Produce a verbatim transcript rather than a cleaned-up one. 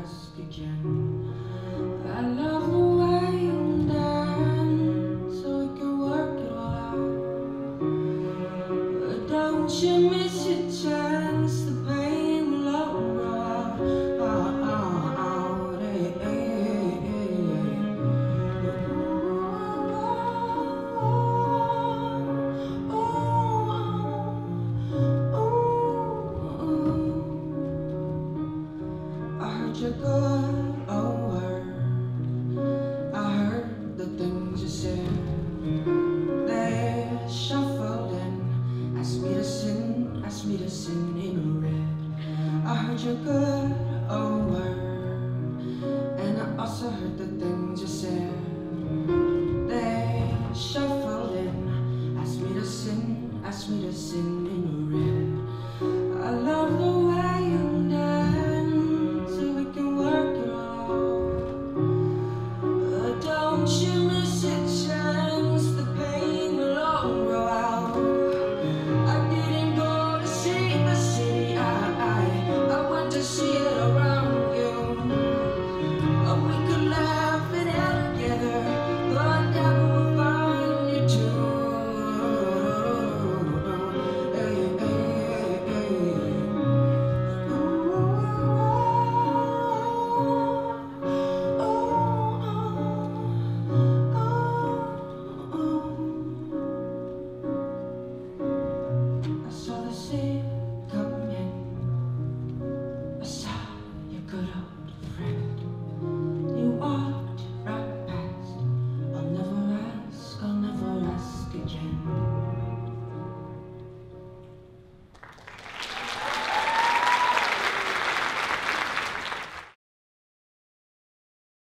ask again. I love the way you dance, so we can work it all out. But don't you miss your chance, the pain will all grow out. Hey, hey, hey, I heard you're good. Oh.